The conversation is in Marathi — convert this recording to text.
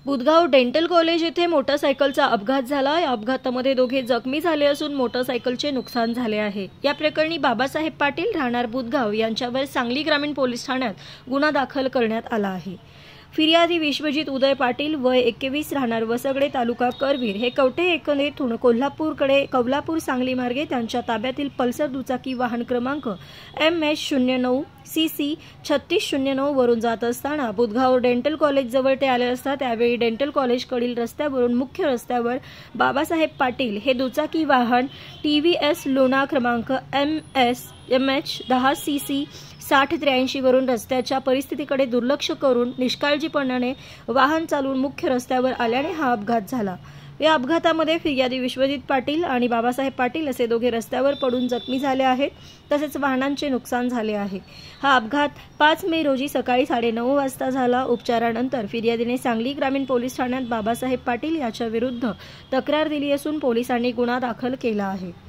बुधगाव डेंटल कॉलेज येथे मोटरसायकलचा अपघात झाला। या अपघातामध्ये दोघे जखमी झाले असून मोटरसायकलचे नुकसान झाले आहे। या प्रकरणी बाबासाहेब पाटील राहणार बुधगाव यांच्यावर सांगली ग्रामीण पोलीस ठाण्यात गुन्हा दाखल करण्यात आला आहे। फिर्यादी विश्वजित उदय पाटील वय 21 राहणार वसगडे तालुका करवीर हे कवठे एकंदरीतून कोल्हापूर सांगली मार्गे त्यांच्या ताब्यातील पल्सर दुचाकी वाहन क्रमांक MS09 CC 3609 वरून जात असताना बुधगाव डेंटल कॉलेज जवळ ते आले असता त्यावेळी डेंटल कॉलेज कडील रस्त्यावरून मुख्य रस्त्यावर बाबासाहेब पाटील हे दुचाकी वाहन TVS लुना क्रमांक MH 10 CC 6083 वरून रस्त्याच्या परिस्थितीकडे दुर्लक्ष करून निष्काळजीपणाने वाहन चालवून मुख्य रस्त्यावर आल्याने हा अपघात झाला। या अपघातामध्ये फिर्यादी विश्वजित पाटील आणि बाबासाहेब पाटील असे दोघे रस्त्यावर पडून जखमी झाले आहेत, तसेच वाहनांचे नुकसान झाले आहे। हा अपघात 5 मे रोजी सकाळी 9:30 वाजता झाला। उपचारानंतर फिर्यादीने सांगली ग्रामीण पोलीस ठाण्यात बाबासाहेब पाटील याच्या विरुद्ध तक्रार दिली असून पोलिसांनी गुन्हा दाखल केला आहे।